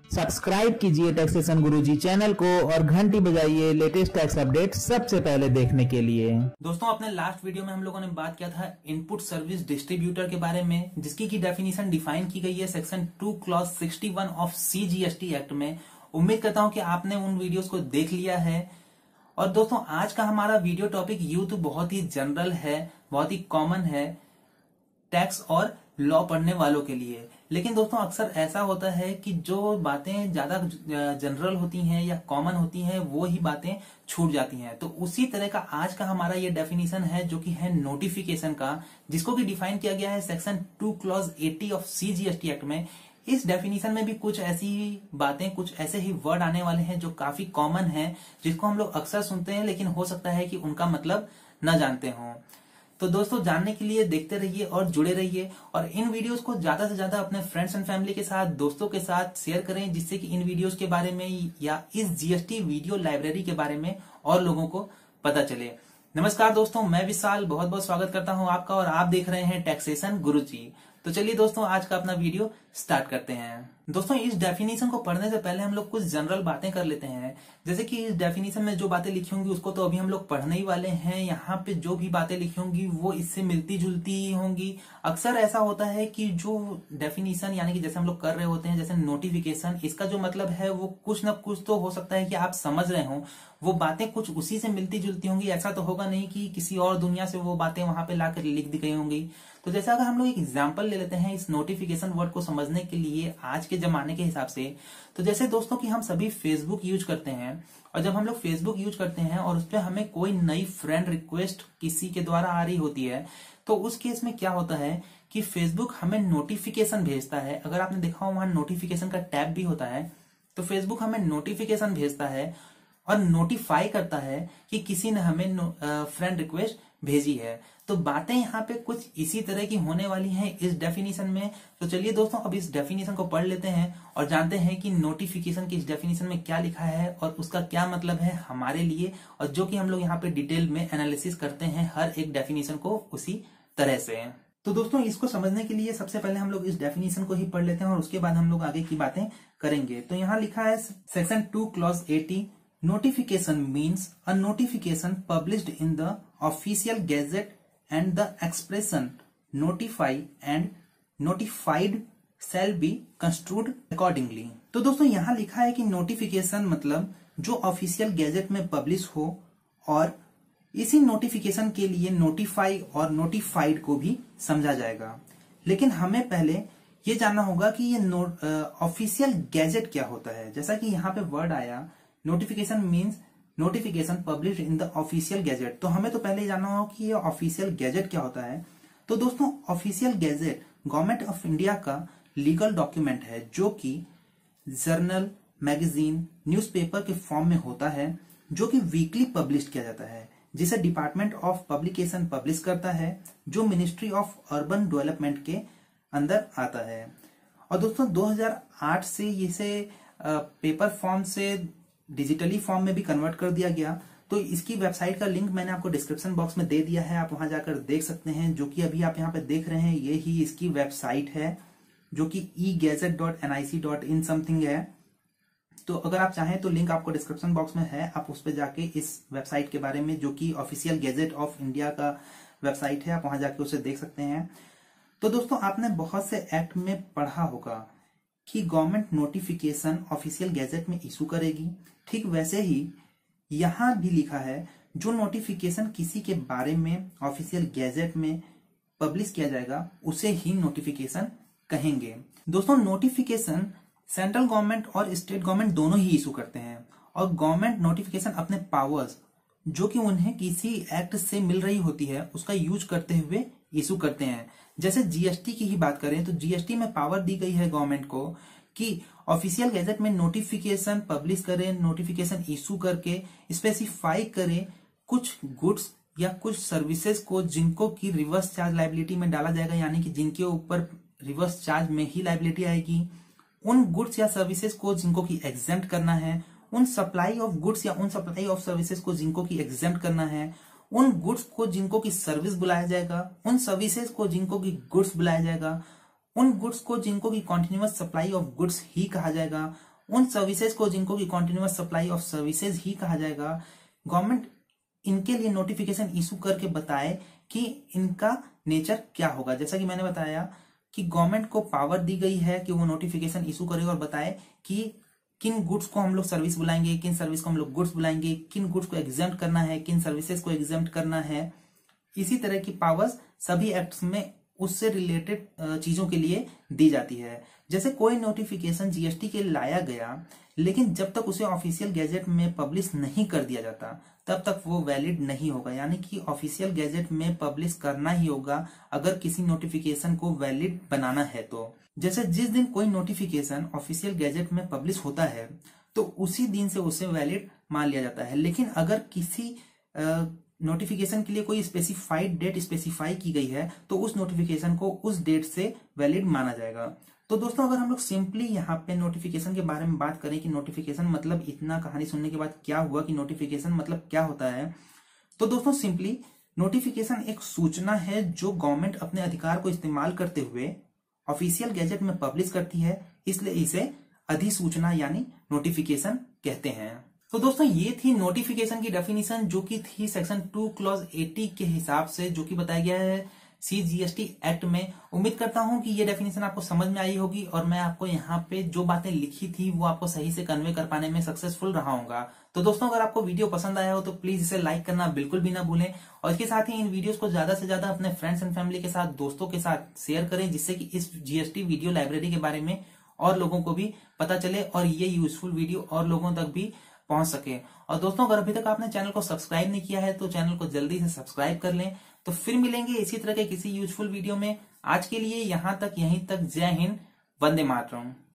Subscribe कीजिए taxation गुरुजी channel को और घंटी बजाइए लेटेस्ट टैक्स अपडेट सबसे पहले देखने के लिए। दोस्तों, अपने लास्ट वीडियो में हम लोगों ने बात किया था इनपुट सर्विस डिस्ट्रीब्यूटर के बारे में, जिसकी की डेफिनेशन डिफाइन की गई है section 2 clause 61 of CGST act में। उम्मीद करता हूं कि आपने उन वीडियोस को देख लिया है। और दोस्तों, आज का हमारा वीडियो टॉपिक यूं तो बहुत ही जनरल है, बहुत ही कॉमन है टैक्स और लॉ पढ़ने वालों के लिए। लेकिन दोस्तों, अक्सर ऐसा होता है कि जो बातें ज्यादा जनरल होती हैं या कॉमन होती हैं वो ही बातें छूट जाती हैं। तो उसी तरह का आज का हमारा ये डेफिनेशन है जो कि है नोटिफिकेशन का, जिसको कि डिफाइन किया गया है section 2 clause 80 of CGST act में। इस डेफिनेशन में भी कुछ ऐसी बातें, कुछ ऐसे ही वर्ड आने वाले हैं जो काफी कॉमन है, जिसको हम लोग अक्सर सुनते हैं, लेकिन हो सकता है कि उनका मतलब न जानते हों। तो दोस्तों, जानने के लिए देखते रहिए और जुड़े रहिए, और इन वीडियोस को ज्यादा से ज्यादा अपने फ्रेंड्स एंड फैमिली के साथ, दोस्तों के साथ शेयर करें, जिससे कि इन वीडियोस के बारे में या इस GST वीडियो लाइब्रेरी के बारे में और लोगों को पता चले। नमस्कार दोस्तों, मैं विशाल बहुत बहुत स्वागत करता हूं आपका, और आप देख रहे हैं टैक्सेशन गुरुजी। तो चलिए दोस्तों, आज का अपना वीडियो स्टार्ट करते हैं। दोस्तों, इस डेफिनेशन को पढ़ने से पहले हम लोग कुछ जनरल बातें कर लेते हैं। जैसे कि इस डेफिनेशन में जो बातें लिखी होंगी उसको तो अभी हम लोग पढ़ने ही वाले हैं। यहाँ पे जो भी बातें लिखी होंगी वो इससे मिलती जुलती ही होंगी। अक्सर ऐसा होता है कि जो डेफिनेशन यानी कि जैसे हम लोग कर रहे होते हैं, जैसे नोटिफिकेशन, इसका जो मतलब है वो कुछ न कुछ तो हो सकता है कि आप समझ रहे हो, वो बातें कुछ उसी से मिलती जुलती होंगी। ऐसा तो होगा नहीं कि किसी और दुनिया से वो बातें वहां पे लाकर लिख दी गई होंगी। तो जैसे अगर हम लोग एक एग्जांपल ले लेते हैं इस नोटिफिकेशन वर्ड को समझने के लिए आज के जमाने के हिसाब से, तो जैसे दोस्तों कि हम सभी फेसबुक यूज करते हैं, और जब हम लोग फेसबुक यूज करते हैं और उस पर हमें कोई नई फ्रेंड रिक्वेस्ट किसी के द्वारा आ रही होती है, तो उस केस में क्या होता है कि फेसबुक हमें नोटिफिकेशन भेजता है। अगर आपने देखा हो वहां नोटिफिकेशन का टैब भी होता है, तो फेसबुक हमें नोटिफिकेशन भेजता है और नोटिफाई करता है कि किसी ने हमें फ्रेंड रिक्वेस्ट भेजी है। तो बातें यहाँ पे कुछ इसी तरह की होने वाली हैं इस डेफिनेशन में। तो चलिए दोस्तों, अब इस डेफिनेशन को पढ़ लेते हैं और जानते हैं कि नोटिफिकेशन की इस डेफिनेशन में क्या लिखा है और उसका क्या मतलब है हमारे लिए, और जो कि हम लोग यहाँ पे डिटेल में एनालिसिस करते हैं हर एक डेफिनेशन को उसी तरह से। तो दोस्तों, इसको समझने के लिए सबसे पहले हम लोग इस डेफिनेशन को ही पढ़ लेते हैं और उसके बाद हम लोग आगे की बातें करेंगे। तो यहाँ लिखा है section 2 clause 80, notification means a notification published in the official gazette and the expression notify and notified shall be construed accordingly। तो दोस्तों, यहाँ लिखा है कि नोटिफिकेशन मतलब जो ऑफिशियल गैजेट में पब्लिश हो, और इसी नोटिफिकेशन के लिए नोटिफाई और नोटिफाइड को भी समझा जाएगा। लेकिन हमें पहले ये जानना होगा कि ये ऑफिशियल गैजेट क्या होता है। जैसा कि यहाँ पे वर्ड आया notification means notification publish in the official gazette, तो हमें तो पहले ही जानना होगा कि ये ऑफिशियल गैजेट क्या होता है। तो दोस्तों, official gazette government of India का लीगल डॉक्यूमेंट है, जो कि जर्नल, मैगजीन, न्यूज़पेपर के फॉर्म में होता है, जो कि वीकली पब्लिश किया जाता है, जिसे डिपार्टमेंट ऑफ पब्लिकेशन पब्लिश करता है, जो मिनिस्ट्री ऑफ अर्बन डेवलपमेंट के अंदर आता है। और दोस्तों, 2008 से इसे पेपर फॉर्म से डिजिटली फॉर्म में भी कन्वर्ट कर दिया गया। तो इसकी वेबसाइट का लिंक मैंने आपको डिस्क्रिप्शन बॉक्स में दे दिया है, आप वहां जाकर देख सकते हैं। जो कि अभी आप यहाँ पे देख रहे हैं, ये ही इसकी वेबसाइट है, जो कि egazette.nic.in समथिंग है। तो अगर आप चाहें तो लिंक आपको डिस्क्रिप्शन बॉक्स में है, आप उस पर जाके इस वेबसाइट के बारे में, जो कि ऑफिशियल गैजेट ऑफ इंडिया का वेबसाइट है, आप वहां जाके उसे देख सकते हैं। तो दोस्तों, आपने बहुत से एक्ट में पढ़ा होगा कि गवर्नमेंट नोटिफिकेशन ऑफिशियल गैजेट में इशू करेगी। ठीक वैसे ही यहां भी लिखा है, जो नोटिफिकेशन किसी के बारे में ऑफिशियल गैजेट में पब्लिश किया जाएगा उसे ही नोटिफिकेशन कहेंगे। दोस्तों, नोटिफिकेशन सेंट्रल गवर्नमेंट और स्टेट गवर्नमेंट दोनों ही इशू करते हैं, और गवर्नमेंट नोटिफिकेशन अपने पावर्स जो कि उन्हें किसी एक्ट से मिल रही होती है उसका यूज करते हुए इशू करते हैं। जैसे GST की ही बात करें तो GST में पावर दी गई है गवर्नमेंट को कि ऑफिशियल गैजेट में नोटिफिकेशन पब्लिश करें, नोटिफिकेशन इशू करके स्पेसिफाई करें कुछ गुड्स या कुछ सर्विसेज को जिनको की रिवर्स चार्ज लाइबिलिटी में डाला जाएगा, यानी कि जिनके ऊपर रिवर्स चार्ज में ही लाइबिलिटी आएगी। उन गुड्स या सर्विसेज को जिनको की एग्जेम्प्ट करना है, उन सप्लाई ऑफ गुड्स या उन सप्लाई ऑफ सर्विसेज को जिनको की एग्जेम्प्ट करना है, उन गुड्स को जिनको की सर्विस बुलाया जाएगा, उन सर्विसेज को जिनको की गुड्स बुलाया जाएगा, उन गुड्स को जिनको की कॉन्टिन्यूअस सप्लाई ऑफ गुड्स ही कहा जाएगा, उन सर्विसेज को जिनको की कॉन्टिन्यूअस सप्लाई ऑफ सर्विसेज ही कहा जाएगा, गवर्नमेंट इनके लिए नोटिफिकेशन इशू करके बताए कि इनका नेचर क्या होगा। जैसा कि मैंने बताया कि गवर्नमेंट को पावर दी गई है कि वो नोटिफिकेशन इशू करे और बताए कि किन गुड्स को हम लोग सर्विस बुलाएंगे, किन सर्विस को हम लोग गुड्स बुलाएंगे, किन गुड्स को एग्जेम्प्ट करना है, किन सर्विसेज को एग्जेम्प्ट करना है। इसी तरह की पावर्स सभी एक्ट्स में उससे रिलेटेड चीजों के लिए दी जाती है। जैसे कोई नोटिफिकेशन जीएसटी के लाया गया, लेकिन जब तक उसे ऑफिशियल गैजेट में पब्लिश नहीं कर दिया जाता तब तक वो वैलिड नहीं होगा। यानी कि ऑफिशियल गैजेट में पब्लिश करना ही होगा अगर किसी नोटिफिकेशन को वैलिड बनाना है तो। जैसे जिस दिन कोई नोटिफिकेशन ऑफिशियल गैजेट में पब्लिश होता है तो उसी दिन से उसे वैलिड मान लिया जाता है। लेकिन अगर किसी नोटिफिकेशन के लिए कोई स्पेसिफाइड डेट स्पेसिफाई की गई है तो उस नोटिफिकेशन को उस डेट से वैलिड माना जाएगा। तो दोस्तों अगर हम लोग सिंपली यहाँ पे नोटिफिकेशन के बारे में बात करें कि नोटिफिकेशन मतलब इतना कहानी सुनने के बाद क्या हुआ कि नोटिफिकेशन मतलब क्या होता है, तो दोस्तों सिंपली नोटिफिकेशन एक सूचना है जो गवर्नमेंट अपने अधिकार को इस्तेमाल करते हुए ऑफिशियल गैजेट में पब्लिश करती है, इसलिए इसे अधिसूचना यानी नोटिफिकेशन कहते हैं। तो दोस्तों ये थी नोटिफिकेशन की डेफिनेशन जो कि थी सेक्शन 2 क्लॉज 80 के हिसाब से, जो कि बताया गया है CGST एक्ट में। उम्मीद करता हूं कि ये डेफिनेशन आपको समझ में आई होगी और मैं आपको यहाँ पे जो बातें लिखी थी वो आपको सही से कन्वे कर पाने में सक्सेसफुल रहा हूंगा। तो दोस्तों अगर आपको वीडियो पसंद आया हो तो प्लीज इसे लाइक करना बिल्कुल भी ना भूलें और इसके साथ ही इन वीडियोस को ज्यादा से ज्यादा अपने फ्रेंड्स एंड फैमिली के साथ, दोस्तों के साथ शेयर करें, जिससे कि इस GST वीडियो लाइब्रेरी के बारे में और लोगों को भी पता चले और ये यूजफुल वीडियो और लोगों तक भी पहुंच सके। और दोस्तों अगर अभी तक आपने चैनल को सब्सक्राइब नहीं किया है तो चैनल को जल्दी से सब्सक्राइब कर लें। तो फिर मिलेंगे इसी तरह के किसी यूजफुल वीडियो में। आज के लिए यहां तक, यहीं तक। जय हिंद, वंदे मातरम।